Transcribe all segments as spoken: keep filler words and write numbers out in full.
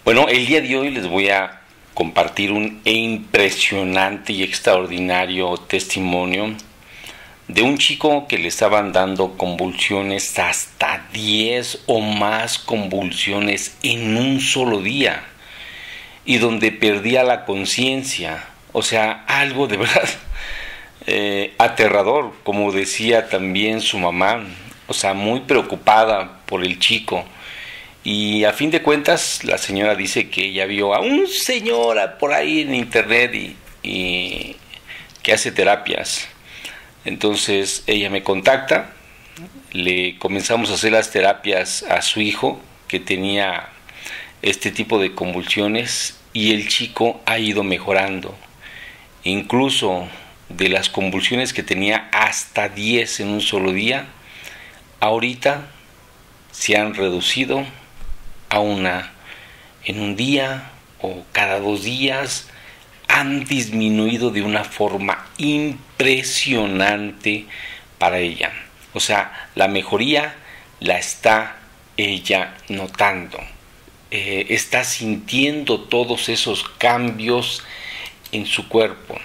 Bueno, el día de hoy les voy a compartir un impresionante y extraordinario testimonio de un chico que le estaban dando convulsiones, hasta diez o más convulsiones en un solo día, y donde perdía la conciencia. O sea, algo de verdad eh, aterrador, como decía también su mamá. O sea, muy preocupada por el chico. Y a fin de cuentas, la señora dice que ella vio a un señor por ahí en internet y, y que hace terapias. Entonces ella me contacta, le comenzamos a hacer las terapias a su hijo que tenía este tipo de convulsiones, y el chico ha ido mejorando. Incluso de las convulsiones que tenía hasta diez en un solo día, ahorita se han reducido a una en un día o cada dos días. Han disminuido de una forma impresionante para ella. O sea, la mejoría la está ella notando. Eh, está sintiendo todos esos cambios en su cuerpo.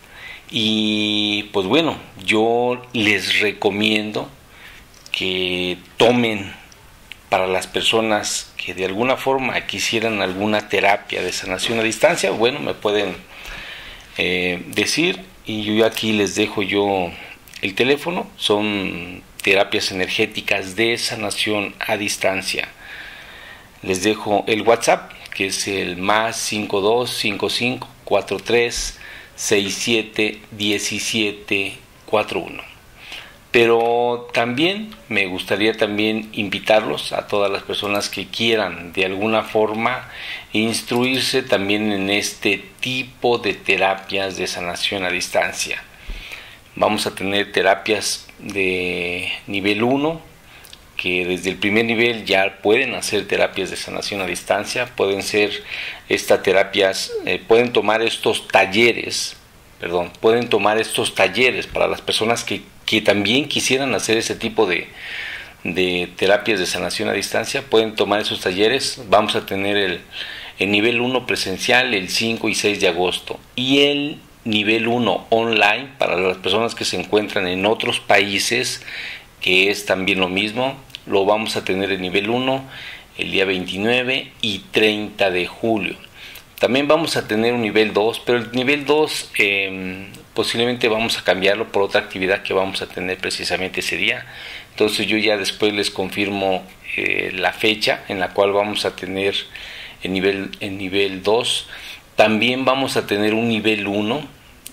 Y pues bueno, yo les recomiendo que tomen, para las personas que de alguna forma quisieran alguna terapia de sanación a distancia, bueno, me pueden eh, decir, y yo aquí les dejo yo el teléfono. Son terapias energéticas de sanación a distancia. Les dejo el WhatsApp, que es el más cinco dos cinco cinco cuatro tres seis siete uno siete cuatro uno. Pero también me gustaría también invitarlos a todas las personas que quieran de alguna forma instruirse también en este tipo de terapias de sanación a distancia. Vamos a tener terapias de nivel uno, que desde el primer nivel ya pueden hacer terapias de sanación a distancia. Pueden ser estas terapias, eh, pueden tomar estos talleres, perdón, pueden tomar estos talleres para las personas que que también quisieran hacer ese tipo de, de terapias de sanación a distancia. Pueden tomar esos talleres. Vamos a tener el, el nivel uno presencial el cinco y seis de agosto, y el nivel uno online para las personas que se encuentran en otros países, que es también lo mismo. Lo vamos a tener el nivel uno el día veintinueve y treinta de julio. También vamos a tener un nivel dos, pero el nivel dos eh, posiblemente vamos a cambiarlo por otra actividad que vamos a tener precisamente ese día. Entonces yo ya después les confirmo eh, la fecha en la cual vamos a tener el nivel, el nivel dos. También vamos a tener un nivel uno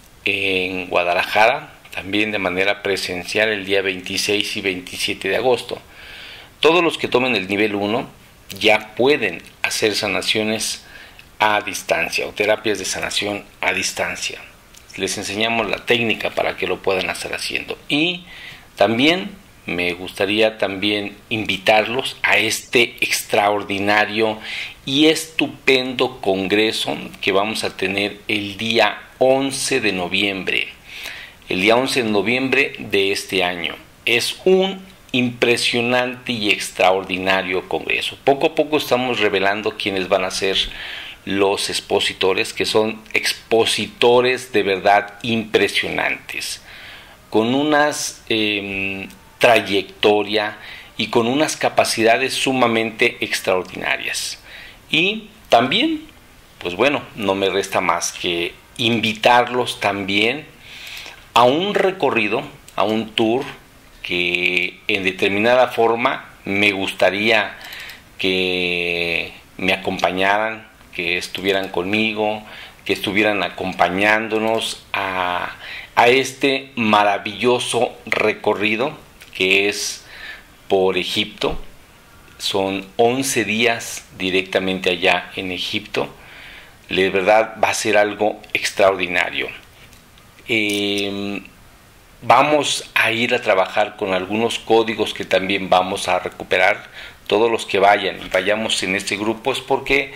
en Guadalajara, también de manera presencial el día veintiséis y veintisiete de agosto. Todos los que tomen el nivel uno ya pueden hacer sanaciones a distancia o terapias de sanación a distancia. Les enseñamos la técnica para que lo puedan estar haciendo. Y también me gustaría también invitarlos a este extraordinario y estupendo congreso que vamos a tener el día once de noviembre. El día once de noviembre de este año. Es un impresionante y extraordinario congreso. Poco a poco estamos revelando quiénes van a ser los expositores, que son expositores de verdad impresionantes, con unas eh, trayectoria y con unas capacidades sumamente extraordinarias. Y también, pues bueno, no me resta más que invitarlos también a un recorrido, a un tour que en determinada forma me gustaría que me acompañaran, que estuvieran conmigo, que estuvieran acompañándonos a, a este maravilloso recorrido que es por Egipto. Son once días directamente allá en Egipto. De verdad va a ser algo extraordinario. Eh, vamos a ir a trabajar con algunos códigos que también vamos a recuperar. Todos los que vayan y vayamos en este grupo es porque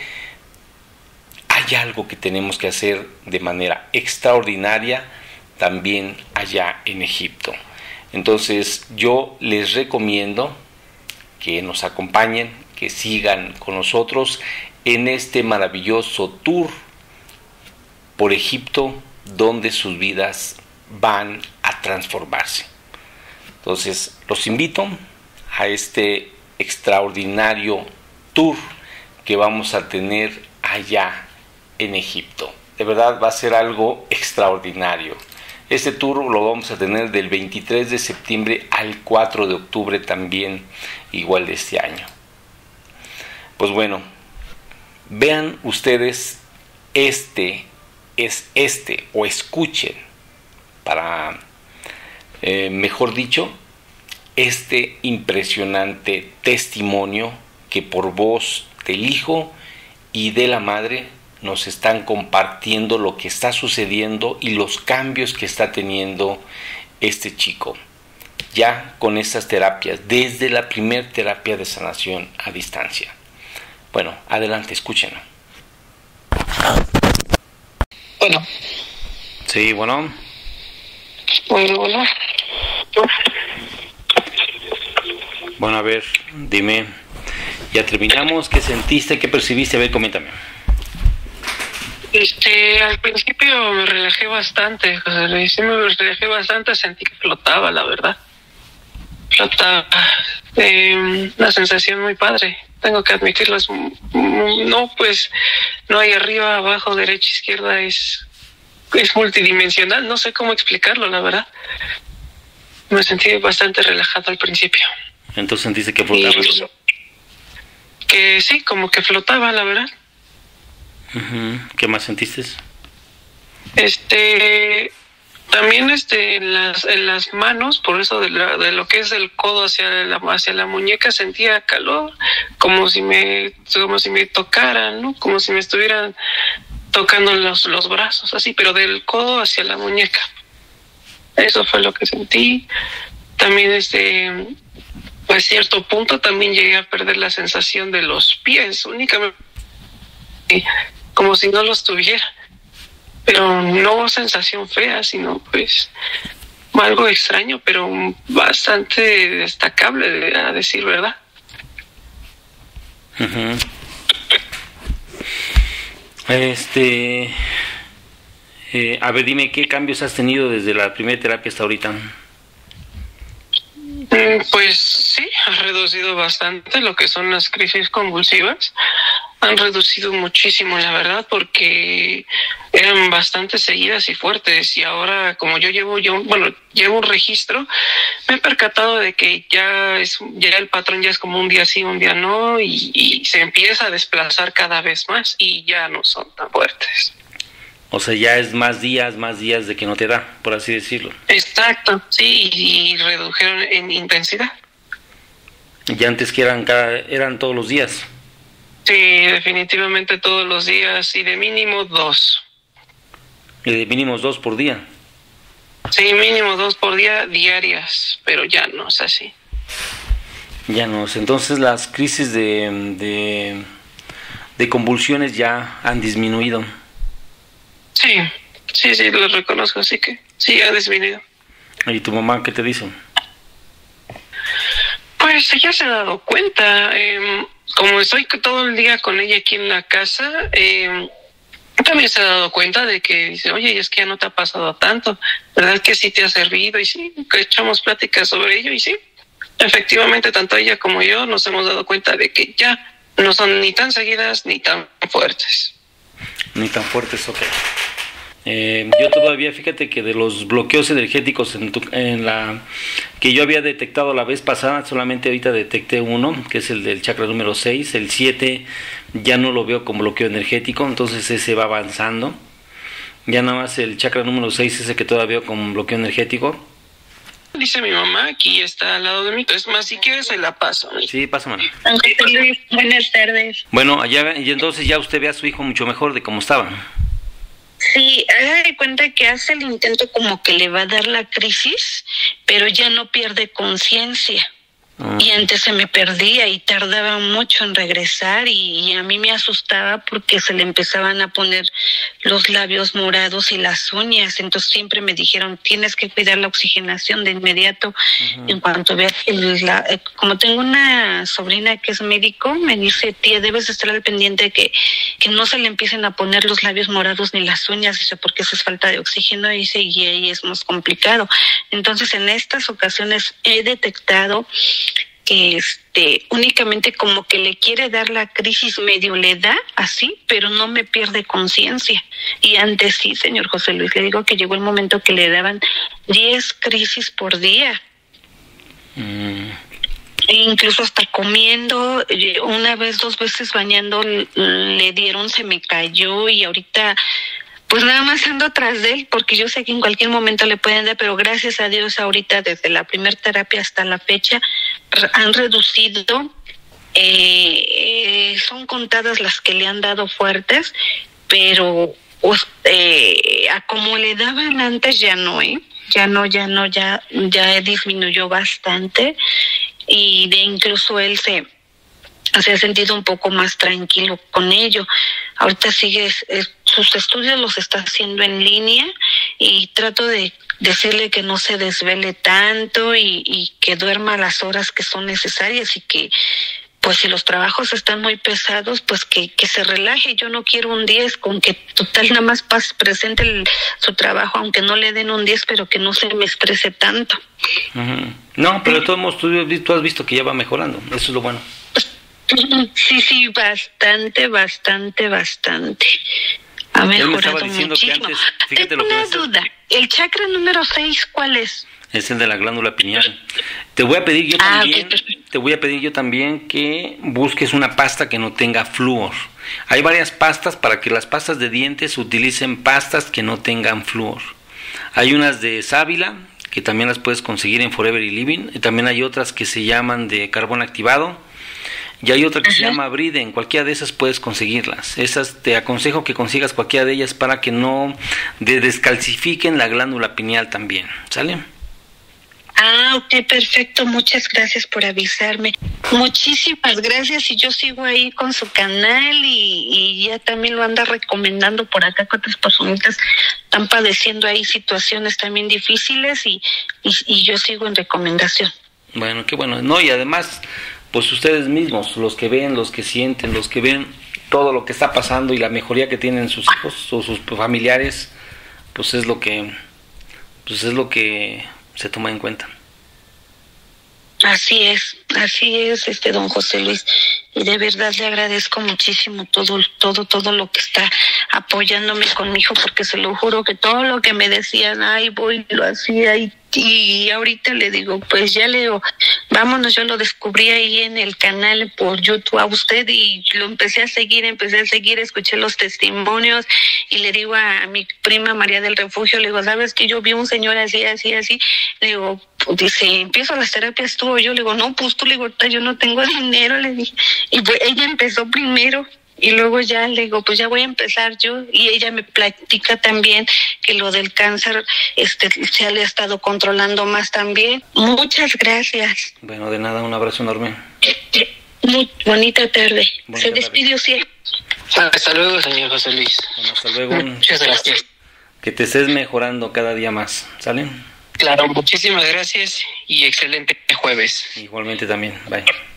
hay algo que tenemos que hacer de manera extraordinaria también allá en Egipto. Entonces yo les recomiendo que nos acompañen, que sigan con nosotros en este maravilloso tour por Egipto, donde sus vidas van a transformarse. Entonces, los invito a este extraordinario tour que vamos a tener allá en Egipto. De verdad va a ser algo extraordinario. Este tour lo vamos a tener del veintitrés de septiembre al cuatro de octubre también, igual de este año. Pues bueno, vean ustedes este, es este, o escuchen, para, eh, mejor dicho, este impresionante testimonio que por voz del Hijo y de la Madre nos están compartiendo lo que está sucediendo y los cambios que está teniendo este chico, ya con estas terapias, desde la primer terapia de sanación a distancia. Bueno, adelante, escúchenlo. Bueno. Sí, bueno. Bueno, bueno. Bueno, a ver, dime, ya terminamos, ¿qué sentiste, qué percibiste? A ver, coméntame. Este, al principio me relajé bastante, José Luis, sí me relajé bastante, sentí que flotaba, la verdad. Flotaba. Eh, una sensación muy padre, tengo que admitirlo. Es, no, pues, no hay arriba, abajo, derecha, izquierda, es, es multidimensional, no sé cómo explicarlo, la verdad. Me sentí bastante relajado al principio. Entonces sentiste que flotaba. Y, que sí, como que flotaba, la verdad. Uh-huh. ¿Qué más sentiste? Este, también este, en las, en las manos, por eso de, la, de lo que es el codo hacia la, hacia la muñeca, sentía calor, como si me, como si me tocaran, ¿no? Como si me estuvieran tocando los, los brazos, así, pero del codo hacia la muñeca. Eso fue lo que sentí. También este, a cierto punto también llegué a perder la sensación de los pies, únicamente como si no los tuviera, pero no sensación fea, sino pues algo extraño, pero bastante destacable, a decir verdad. Uh-huh. Este, eh, a ver, dime, ¿qué cambios has tenido desde la primera terapia hasta ahorita? Pues sí, ha reducido bastante lo que son las crisis convulsivas. Han reducido muchísimo, la verdad, porque eran bastante seguidas y fuertes. Y ahora, como yo llevo, yo, bueno, llevo un registro, me he percatado de que ya es, ya el patrón ya es como un día sí, un día no, y, y se empieza a desplazar cada vez más y ya no son tan fuertes. O sea, ya es más días, más días de que no te da, por así decirlo. Exacto, sí, y redujeron en intensidad. Y antes que eran cada, eran todos los días. Sí, definitivamente todos los días y de mínimo dos. Y de mínimo dos por día. Sí, mínimo dos por día diarias, pero ya no es así. Ya no es. Entonces las crisis de, de, de convulsiones ya han disminuido. Sí, sí, sí, lo reconozco, así que sí, ha disminuido. ¿Y tu mamá qué te dice? Pues ella se ha dado cuenta, eh, como estoy todo el día con ella aquí en la casa, eh, también se ha dado cuenta de que dice, oye, es que ya no te ha pasado tanto, ¿verdad que sí te ha servido? Y sí, que echamos pláticas sobre ello y sí, efectivamente tanto ella como yo nos hemos dado cuenta de que ya no son ni tan seguidas ni tan fuertes. Ni tan fuertes, ok. Eh, yo todavía, fíjate que de los bloqueos energéticos en, tu, en la que yo había detectado la vez pasada, solamente ahorita detecté uno, que es el del chakra número seis, el siete ya no lo veo como bloqueo energético, entonces ese va avanzando, ya nada más el chakra número seis ese que todavía veo como bloqueo energético. Dice mi mamá, aquí está al lado de mí, es más, si quieres se la paso. Sí, pásamela. Luis, buenas tardes. Bueno, allá, y entonces ya usted ve a su hijo mucho mejor de cómo estaba. Sí, haga de cuenta que hace el intento como que le va a dar la crisis, pero ya no pierde conciencia. Y antes se me perdía y tardaba mucho en regresar y, y a mí me asustaba porque se le empezaban a poner los labios morados y las uñas. Entonces siempre me dijeron, tienes que cuidar la oxigenación de inmediato. Uh-huh. En cuanto veas, la, como tengo una sobrina que es médico, me dice, tía, debes estar al pendiente de que, que no se le empiecen a poner los labios morados ni las uñas, dice, porque eso es falta de oxígeno, dice, y ahí es más complicado. Entonces en estas ocasiones he detectado que este únicamente como que le quiere dar la crisis, medio le da así, pero no me pierde conciencia. Y antes sí, señor José Luis, le digo que llegó el momento que le daban diez crisis por día. Mm. E incluso hasta comiendo, una vez, dos veces bañando, le dieron, se me cayó y ahorita pues nada más ando atrás de él porque yo sé que en cualquier momento le pueden dar, pero gracias a Dios ahorita desde la primer terapia hasta la fecha han reducido, eh, eh, son contadas las que le han dado fuertes, pero eh, a como le daban antes ya no, ¿eh? Ya no, ya no, ya, ya disminuyó bastante y de incluso él se... se ha sentido un poco más tranquilo con ello. Ahorita sigue, eh, sus estudios los está haciendo en línea y trato de decirle que no se desvele tanto y, y que duerma las horas que son necesarias y que, pues si los trabajos están muy pesados, pues que, que se relaje. Yo no quiero un diez, con que total nada más pas, presente el, su trabajo, aunque no le den un diez, pero que no se me estrese tanto. Uh-huh. No, pero de todos modos tú, tú has visto que ya va mejorando, eso es lo bueno. Sí, sí, bastante, bastante, bastante. Ha mejorado muchísimo. Antes, fíjate Tengo lo que una duda. ¿El chakra número seis cuál es? Es el de la glándula pineal. Te voy a pedir yo ah, también, okay. te voy a pedir yo también que busques una pasta que no tenga flúor. Hay varias pastas para que las pastas de dientes utilicen pastas que no tengan flúor. Hay unas de sábila que también las puedes conseguir en Forever y Living. Y también hay otras que se llaman de carbón activado. Y hay otra que uh-huh. se llama Bride, en cualquiera de esas puedes conseguirlas. Esas te aconsejo que consigas cualquiera de ellas para que no de descalcifiquen la glándula pineal también, ¿sale? Ah, ok, perfecto, muchas gracias por avisarme. Muchísimas gracias y yo sigo ahí con su canal y, y ya también lo anda recomendando por acá con otras personitas están padeciendo ahí situaciones también difíciles y, y, y yo sigo en recomendación. Bueno, qué bueno, no, y además... pues ustedes mismos, los que ven, los que sienten, los que ven todo lo que está pasando y la mejoría que tienen sus hijos o sus familiares, pues es lo que pues es lo que se toma en cuenta. Así es, así es, este don José Luis, y de verdad le agradezco muchísimo todo, todo, todo lo que está apoyándome con mi hijo, porque se lo juro que todo lo que me decían, ay, voy, lo hacía y Y ahorita le digo, pues ya Leo, vámonos, yo lo descubrí ahí en el canal por YouTube a usted y lo empecé a seguir, empecé a seguir, escuché los testimonios y le digo a, a mi prima María del Refugio, le digo, ¿sabes que yo vi un señor así, así, así? Le digo, pues, dice, empiezo las terapias tú o yo, le digo, no, pues tú, le digo, yo no tengo dinero, le dije, y pues ella empezó primero. Y luego ya le digo, pues ya voy a empezar yo, y ella me platica también que lo del cáncer este se le ha estado controlando más también. Muchas gracias. Bueno, de nada, un abrazo enorme. Muy bonita tarde. Bonita se despidió, sí. Hasta luego, señor José Luis. Bueno, hasta luego. Muchas gracias. Que te estés mejorando cada día más, ¿sale? Claro, muchísimas gracias y excelente jueves. Igualmente también, bye.